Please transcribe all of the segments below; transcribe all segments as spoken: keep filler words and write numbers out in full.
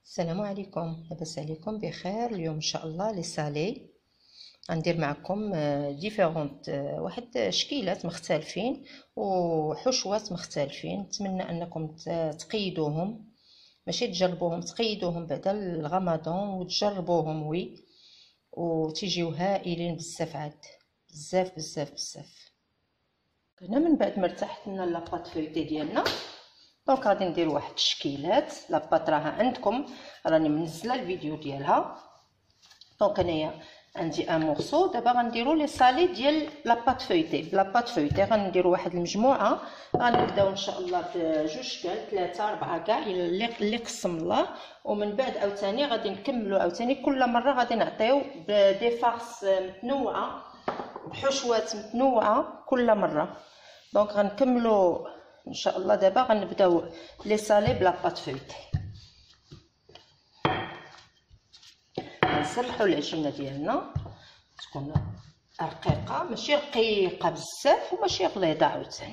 السلام عليكم، لاباس عليكم بخير. اليوم ان شاء الله لي صالي غندير معكم ديفيرونت واحد شكيلات مختلفين وحشوات مختلفين. نتمنى انكم ت- تقيدوهم، ماشي تجربوهم، تقيدوهم بعدا الغمضان وتجربوهم وي وتيجيو هائلين بزاف، عاد بزاف بزاف بزاف. هنا من بعد ما ارتاحت لنا لاباط فويتي ديالنا، دونك غادي ندير واحد الشكيلات. لاباط راها عندكم، راني منزله الفيديو ديالها. دونك انايا عندي ان مورسو. دابا غنديروا لي صالي ديال لاباط فويتي. بلاباط فويتي غنديروا واحد المجموعه، غنبداو ان شاء الله بجوج كاع ثلاثه اربعه كاع اللي اللي قسم الله. ومن بعد عاوتاني غادي نكملوا عاوتاني كل مره غادي نعطيو بدي فارس متنوعه، بحشوات متنوعه كل مره. دونك غنكملوا ان شاء الله. دابا غنبداو لي صالي بلاباط فويتي. نسرحوا العجينه ديالنا تكون رقيقه، ماشي رقيقه بزاف وماشي غليظه عاوتاني.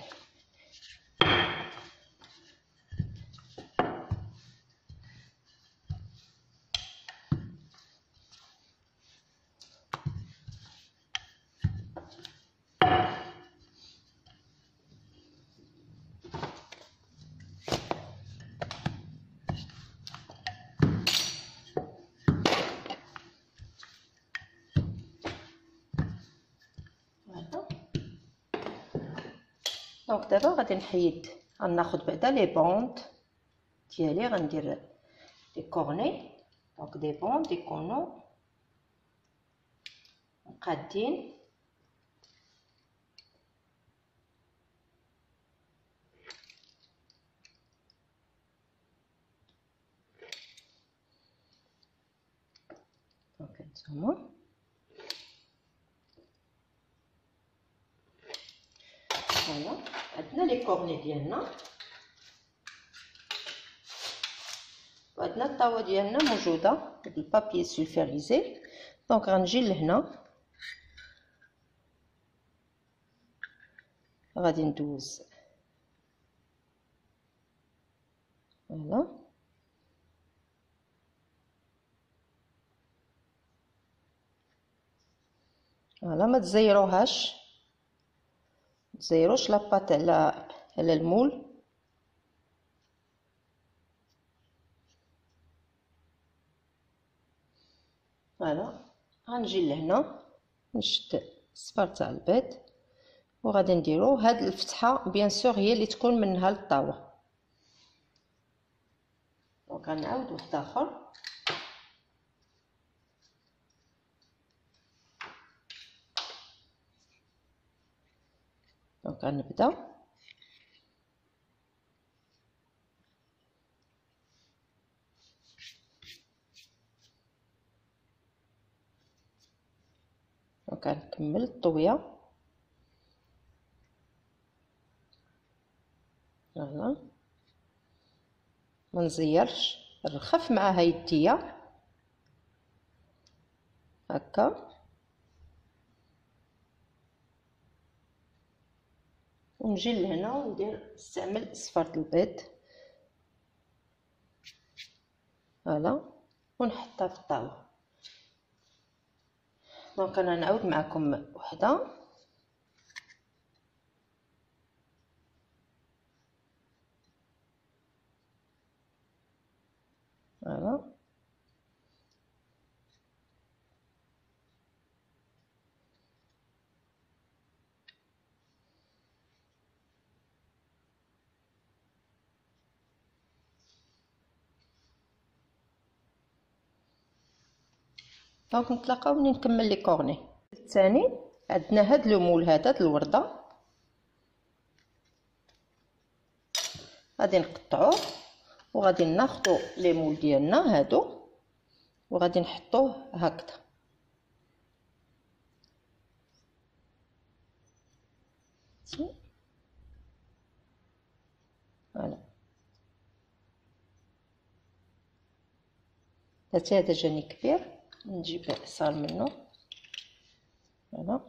دونك دابا غادي نحيد، غناخد بعدا لي بوند ديالي، غندير دي كورني. دونك دي بوند يكونوا مقادين. دونك هانتوما فوالا عندنا لي كورني ديالنا، وعندنا الطاوه ديالنا موجوده بالبابي سولفيريزي. دونك غنجي لهنا، غادي ندوز فوالا. فوالا ما تزيروهاش، تزيروش لاباط على على المول. فوالا غنجي لهنا نشد الصفر تاع البيض وغادي نديرو هاد الفتحه. بيان سور هي اللي تكون منها للطاوه. دونك غنعاود واحد اخر. دونك غنبدا دونك غنكمل الطويه. فوالا ما نزيرش، نرخف معاها يديا هكا ونجي لهنا وندير نستعمل صفر البيض. فوالا ونحطها في الطاوه. دونك انا نعاود معكم وحده. فوالا دونك نتلاقاو ملي نكمل لي كورني. الثاني عندنا هاد لو مول هذا د الورده، غادي نقطعوه وغادي ناخدو لي مول ديالنا هادو وغادي نحطوه هكذا. فوالا حتى هذا جاني كبير، نجيب صار منه. فوالا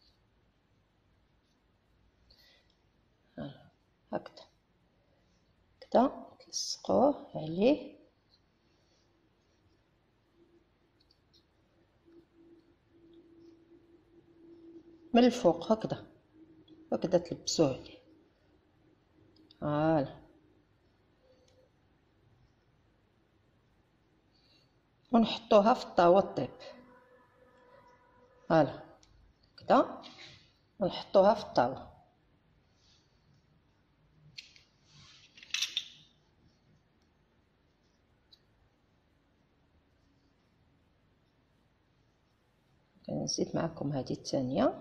هكذا. هكذا تلصقوه عليه من الفوق هكذا هكذا تلبسوه عليه. فوالا ونحطوها في الطاوة طيب. فوالا هكذا ونحطوها في الطاوة. نزيد معكم هذه الثانية.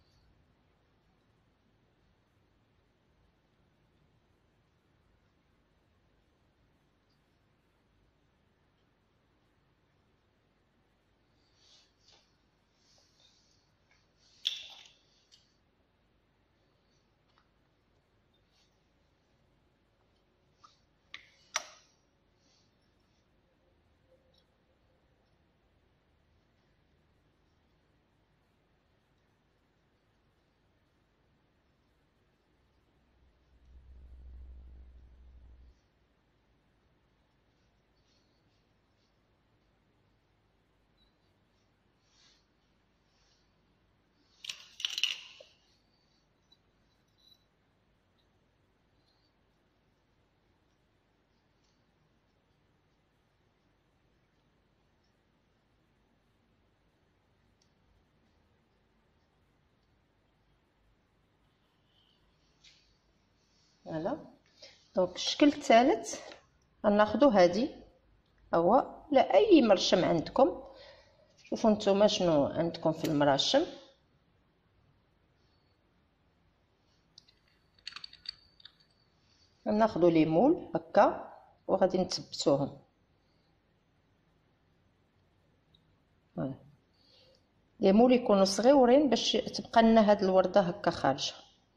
فوالا دونك الشكل الثالث غناخدو هادي هو ولا اي مرشم عندكم. شوفوا نتوما شنو عندكم في المراشم. غناخدو لي مول هكا وغادي نثبتوهم. فوالا لي مول يكونوا صغيورين باش تبقى لنا هاد الورده هكا خارجه.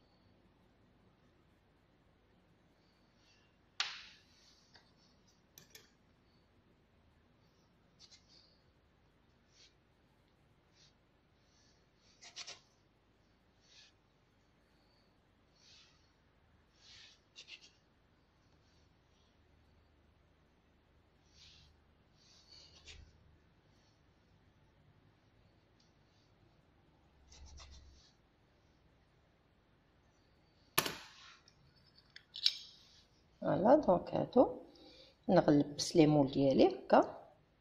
فوالا دونك هادو نغلبس لي مول ديالي هكا.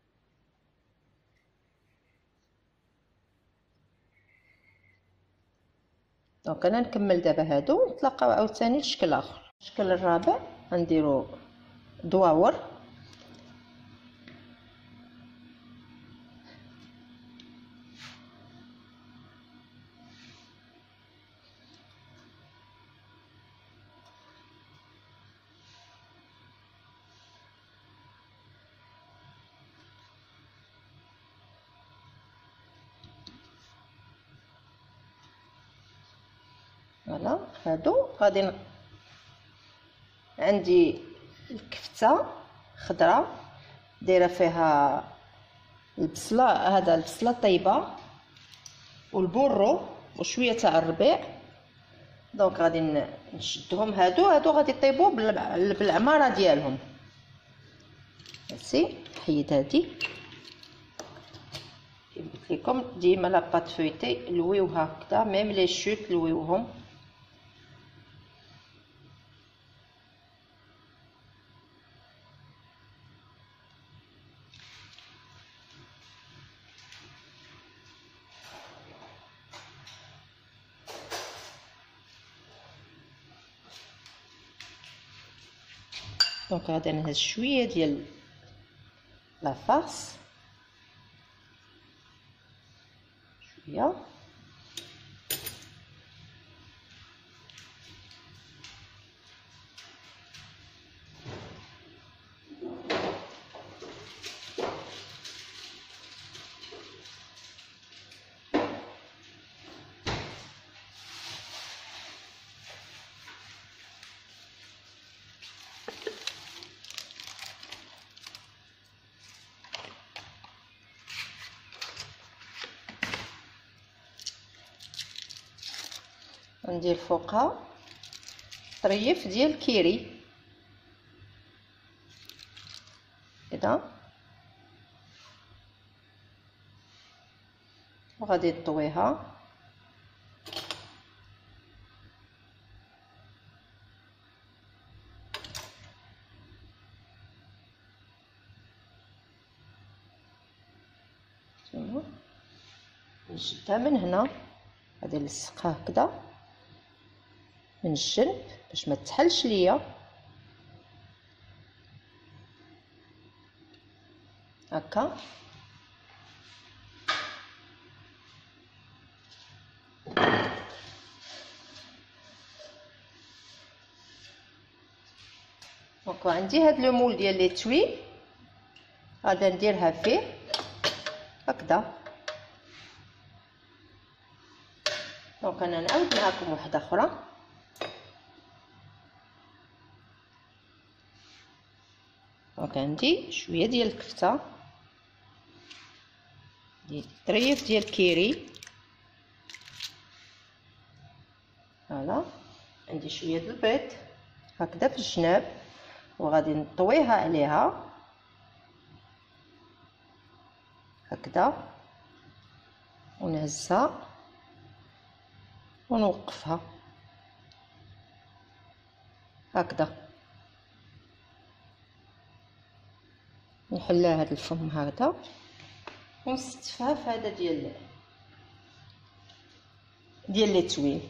دونك انا نكمل دابا هادو ونتلاقاو عاوتاني لشكل اخر. الشكل الرابع غنديرو دواور. فوالا هادو غادي ن... عندي الكفته خضراء دايره فيها البصله، هذا البصله طيبه والبورو وشويه تاع الربيع. دونك غادي نشدهم هادو هادو غادي يطيبوا بالعماره ديالهم. هسي حيد هادي كيف قلت لكم ديما لا بات فويتي لويوها هكذا ميم لي شوت لويوهم. دونك غادي نهز شويه ديال لا فارس شويه ندير فوقها طريف ديال كيري. هكذا وغادي نطويها. نشدها من هنا، غادي نلصقها هكذا من الجنب باش ما تحلش ليا هكا. دونك عندي هاد لو مول ديال لي توي، غادا نديرها فيه هكذا. دونك انا نعاود معكم واحده اخرى. دونك عندي شويه ديال الكفته، ديال طريف ديال الكيري، فوالا. عندي شويه د البيض هكذا في الجناب، وغادي نطويها عليها هكذا ونهزها ونوقفها هكذا. نحلها هاد الفم هكذا ونستفها في هذا ديال ديال لي تويل.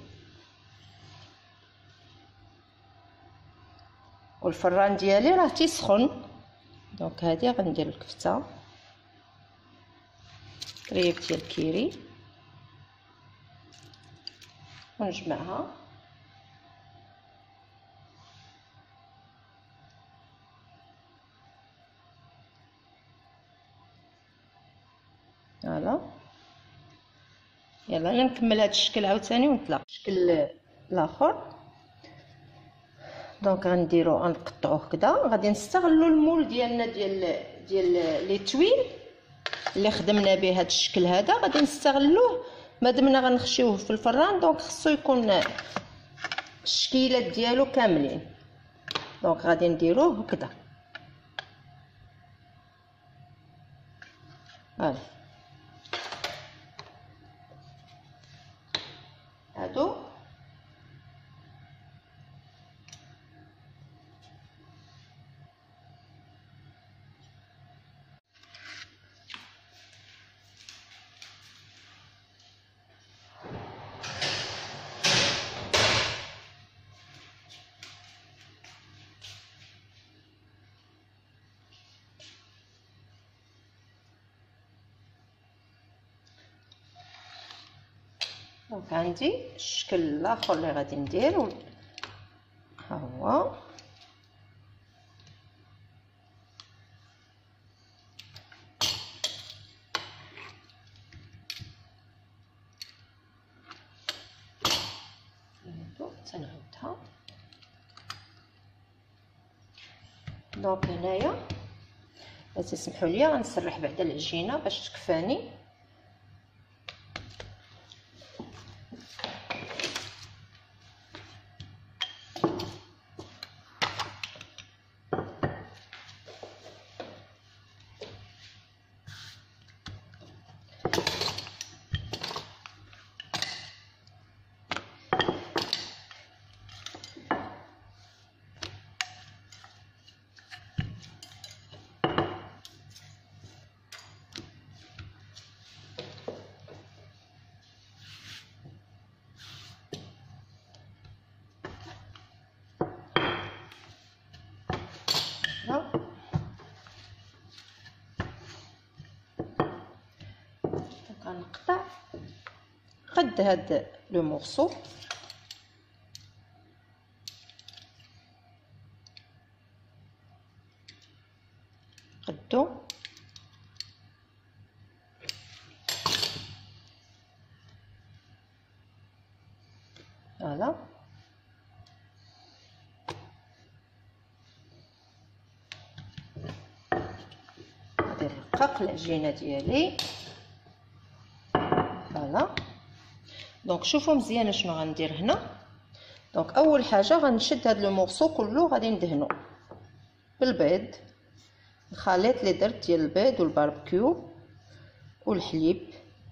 والفران ديالي راه تيسخن. دونك هادي غندير الكفته طريف ديال الكيري ونجمعها. فوالا. يلا انا نكمل هذا الشكل عاوتاني ونطلع الشكل الاخر. دونك غنديرو غنقطعوه كدا. غادي نستغلوا المول ديالنا ديال ديال لي تويل اللي خدمنا به هذا الشكل هذا، غادي نستغلوه مادامنا غنخشيوه في الفران. دونك خصو يكون الشكيلات ديالو كاملين. دونك غادي نديروه هكذا. فوالا هادو دونك عندي الشكل الاخر اللي غادي ندير ها هو. تنعاودها. دونك هنايا لا تسمحوا لي غنسرح بعدا العجينه باش تكفاني. غنقطع قد هاد لو مورسو قدو. فوالا غادي نرقق العجينه ديالي. فوالا. دونك شوفوا مزيان شنو غندير هنا. دونك اول حاجه غنشد هاد لو مورسو كله غادي ندهنو بالبيض الخليط اللي درت ديال البيض والباربيكيو والحليب.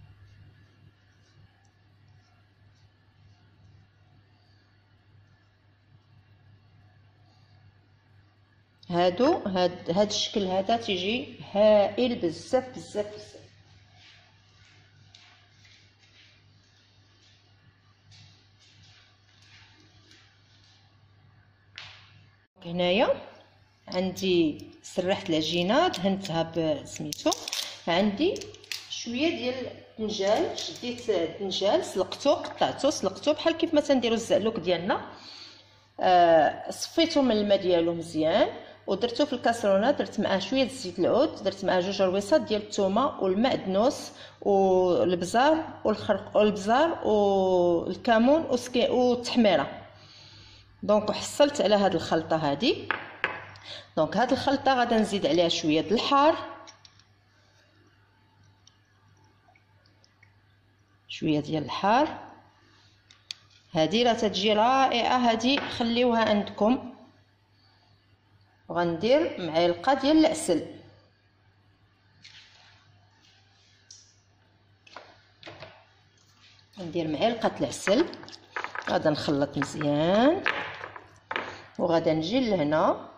هادو هاد هاد الشكل هذا تيجي هائل بزاف بزاف بزاف. هنايا عندي سرحت العجينه دهنتها بسميتو. عندي شويه ديال الدنجال، شديت الدنجال سلقته قطعته سلقته بحال كيف ما تنديروا الزعلوك ديالنا. آه صفيته من الماء ديالو مزيان ودرتو في الكاسرونه، درت معاه شويه زيت العود، درت معاه جوج رويصات ديال الثومه والمعدنوس والبزار والخرق والبزار والكمون والتحميره. دونك حصلت على هاد الخلطه هادي. دونك هاد الخلطه غادا نزيد عليها شويه د الحار، شويه ديال الحار. هادي راه تتجي رائعه، هادي خليوها عندكم. وغندير معلقه ديال العسل، ندير معلقه العسل. غادا نخلط مزيان وغادا نجي لهنا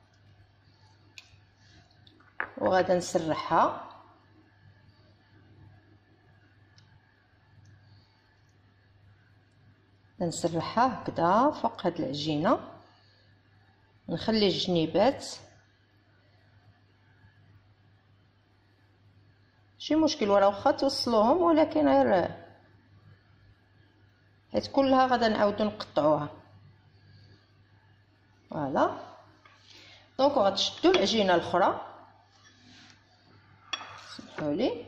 وغادا نسرحها. نسرحها هكذا فوق هاد العجينه، نخلي الجنيبات ماشي مشكل ورا واخا توصلوهم، ولكن غير حيت كلها غادا نعاودو نقطعوها. فوالا. دونك غتشدو العجينه الاخرى، سمحوا لي.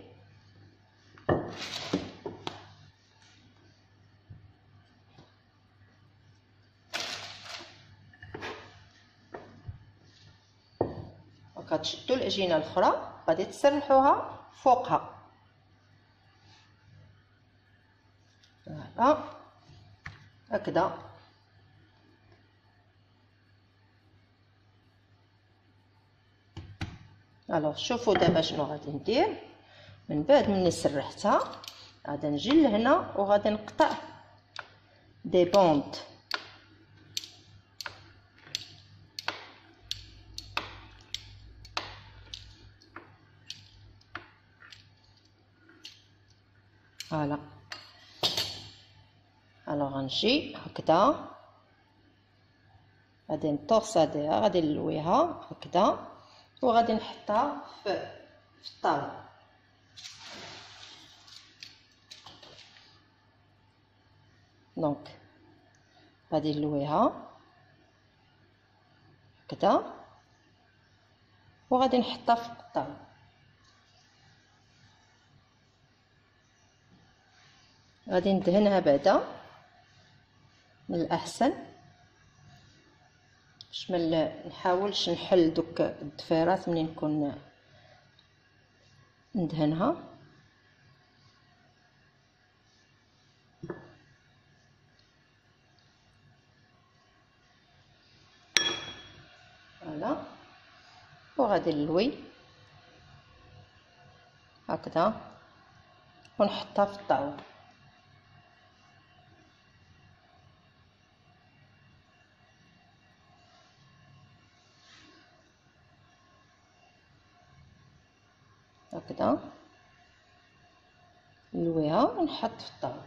كتشدوا العجينه الاخرى غادي تسرحوها فوقها. فوالا هكذا. الوغ شوفوا دابا شنو غادي ندير. من بعد مني سرحتها غادي نجي لهنا وغادي نقطع دي بوند. فوالا. الوغ غنجي هكذا، غادي نطوساديها، غادي نلويها هكذا وغادي نحطها في في الطاوله. دونك غادي نلويها هكذا وغادي نحطها في الطاوله. غادي ندهنها بعدا من الاحسن باش ما نحاولش نحل دوك الضفيرات منين نكون ندهنها. فوالا. وغادي نلوي هكذا ونحطها في الطاوله. هكذا نلويها ونحط في الطاوله.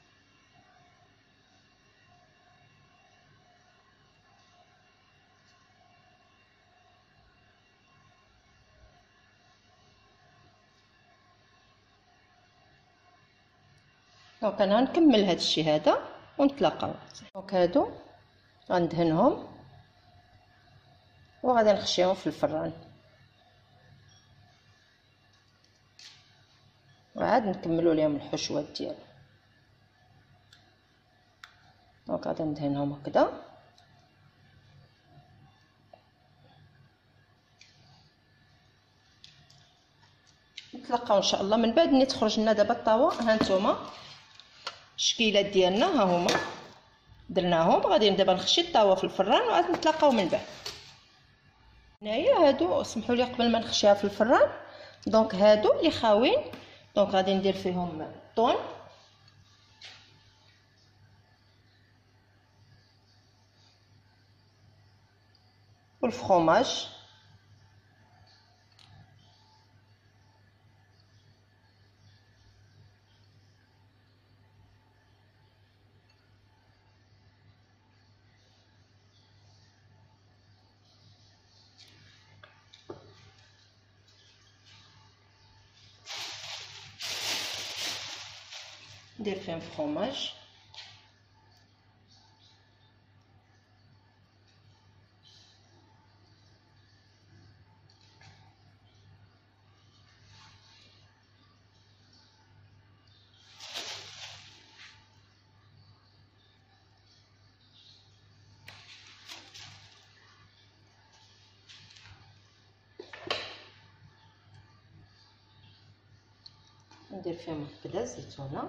دونك انا غنكمل هذا الشيء هذا ونتلاقاو. دونك هادو غندهنهم وغادي نخشيهم في الفران وعاد نكملوا لهم الحشوات ديالهم. دونك غادي ندهنهم هكذا. نتلاقاو ان شاء الله من بعد ملي تخرج لنا دابا الطاوه. ها نتوما الشكيلات ديالنا ها هما درناهم. غادي دابا نخشي الطاوه في الفران وعاد نتلاقاو من بعد. هنايا هادو سمحوا لي قبل ما نخشيها في الفران. دونك هادو اللي خاوين، دونك غادي ندير فيهم الطون والفرomاج ندير فيهم فرomاج ندير فيهم هكذا الزيتونه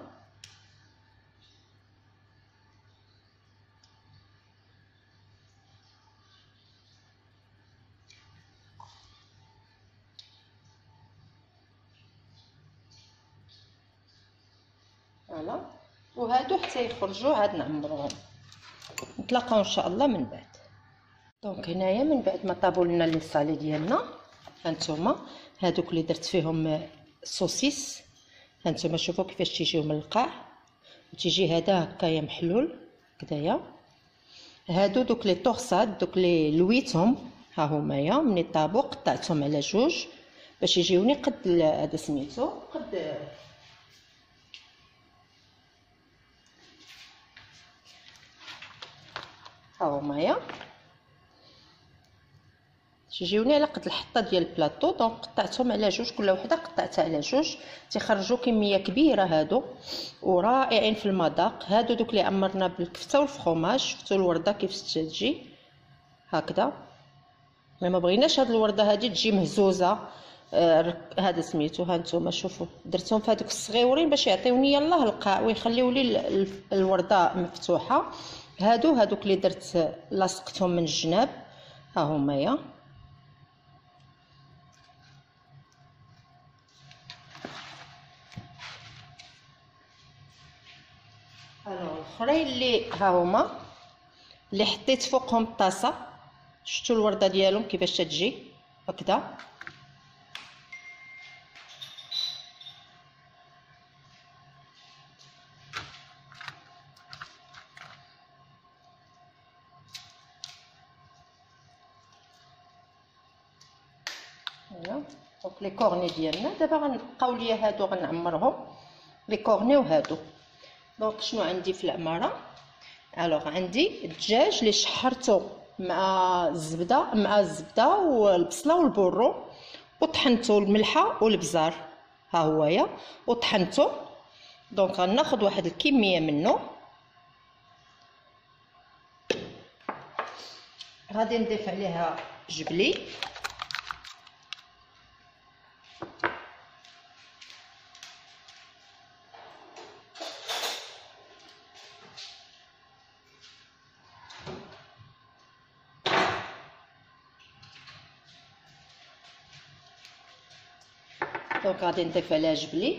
فوالا. وهادو حتى يخرجوا عاد نعمروهم. نتلاقاو ان شاء الله من بعد. دونك هنايا من بعد ما طابوا لنا لي صالي ديالنا، هانتوما هادوك اللي درت فيهم السوسيس، هانتوما شوفوا كيفاش تيجيو من القاع، وتيجي هذا هكايا محلول هكذايا. هادو دوك لي طورصاد دوك لي لويتهم ها همايا، ملي طابوا قطعتهم على جوج باش يجيوني قد هذا سميتو قد ها همايا تيجيوني على قد الحطه ديال البلاطو. دونك قطعتهم على جوج، كل وحده قطعتها على جوج، تيخرجوا كميه كبيره هادو ورائعين في المذاق. هادو دوك اللي عمرنا بالكفته والفرomاج. شفتوا الورده كيف تجي هكذا، ما بغيناش هاد الورده هادي تجي مهزوزه. آه هذا سميتو ها نتوما شوفوا درتهم في هذوك الصغيورين باش يعطيوني يلاه القاع ويخليو لي الورده مفتوحه. هادو هادوك اللي درت لاصقتهم من الجناب ها همايا. الوغ الاخرين اللي ها هما اللي حطيت فوقهم الطاسه، شفتوا الورده ديالهم كيفاش تجي هكذا. هنا دونك لي كورني ديالنا دابا غنبقاو ليا هادو غنعمرهم لي كورني. وهادو دونك شنو عندي في العماره؟ الوغ عندي الدجاج اللي شحرته مع الزبده مع الزبده والبصله والبورو، وطحنته الملحه والبزار ها هويا وطحنته. دونك غناخذ واحد الكميه منه، غادي نضيف عليها جبلي دونك غادي نضيف عليها جبلي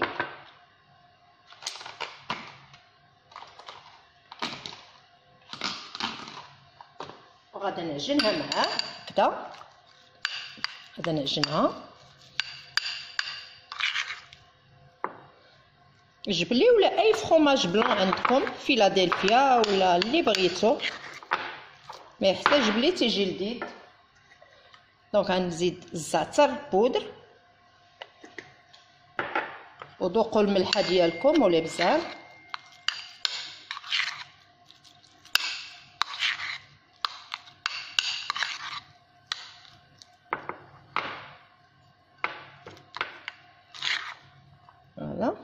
وغادي نعجنها معاه هكذا. غادي نعجنها جبلي ولا اي فرomاج بلون عندكم، فيلادلفيا ولا اللي بغيتو، مي حتى جبلي تيجي لذيذ. دونك غنزيد الزعتر بودر وذوقوا الملحه ديالكم ولا بزاف. فوالا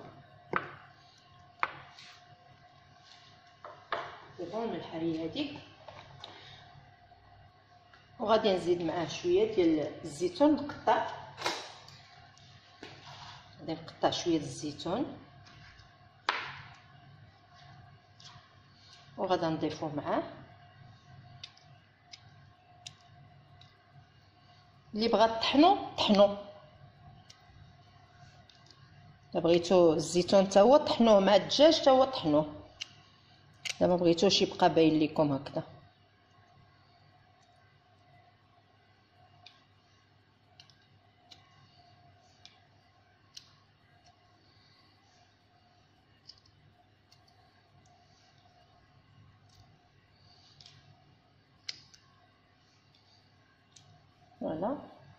بون الملحه هي هذيك. وغادي نزيد معاه شويه ديال الزيتون مقطع، غادي نقطع شويه الزيتون وغادي نضيفوه معاه. اللي بغات طحنو طحنو، الا بغيتو الزيتون حتى هو طحنوه مع الدجاج حتى هو طحنوه، الا ما بغيتوش يبقى باين لكم هكذا. فوالا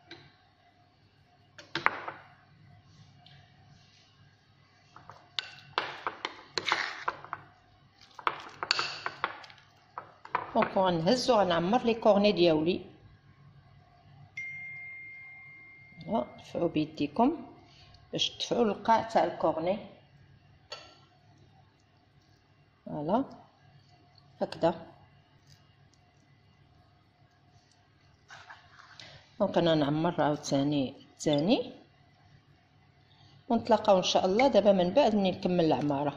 دونك غنهز وغنعمر لي كورني ديالي. فوالا دفعوا بيديكم باش تدفعوا القاع تاع الكورني. فوالا هكذا. دونك انا نعمر عاوتاني الثاني ونتلاقاو ان شاء الله دابا من بعد ملي نكمل العماره.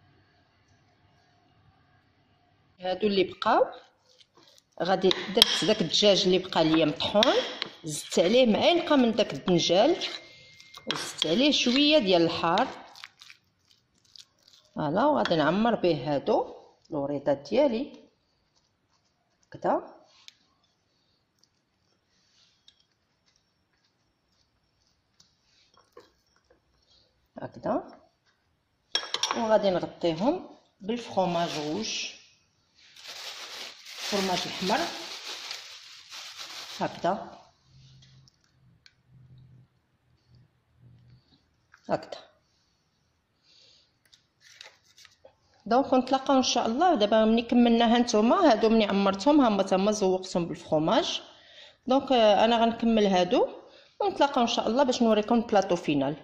هادو اللي بقاو غادي درت داك الدجاج اللي بقى ليا مطحون، زدت عليه معلقه من داك الدنجال وزدت عليه شويه ديال الحار. فوالا وغادي نعمر به هادو الوريضات ديالي هكذا. هكذا وغادي نغطيهم بالفرomاج روج، فرماج احمر هكذا هكذا. دونك نتلاقاو ان شاء الله دابا ملي كملناها. نتوما هادو ملي عمرتهم هما تما زوقتهم بالفرomاج. دونك انا غنكمل هادو ونتلاقاو ان شاء الله باش نوريكم البلاطو فينال.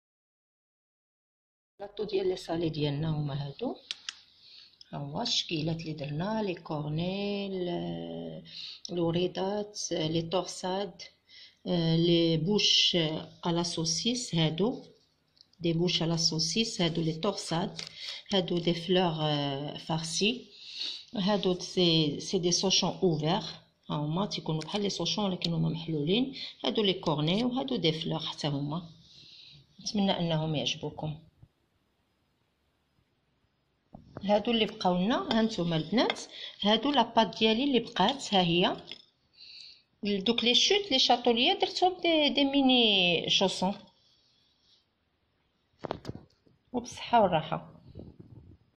البلاطو ديال لي صالي ديالنا هما هادو، ها هو الشكيلات اللي درنا، لي كورني، الوريضات، لي طورساد، لي بوش على سوسيس. هادو دي بوش على سوسيس، هادو لي طورساد، هادو دي فلور فارسي، هادو سي سي دي سوشون اوفير، ها هما تيكونوا بحال لي سوشون ولكن هما محلولين. هادو لي كورني وهادو دي فلور حتى هما. نتمنى انهم يعجبوكم. هادو اللي بقاو لنا، ها نتوما البنات، هادو لاباط ديالي اللي بقات، ها هي دوك لي شوت لي شاطوليه درتهم دي, دي ميني شوسون. وبالصحه والراحه.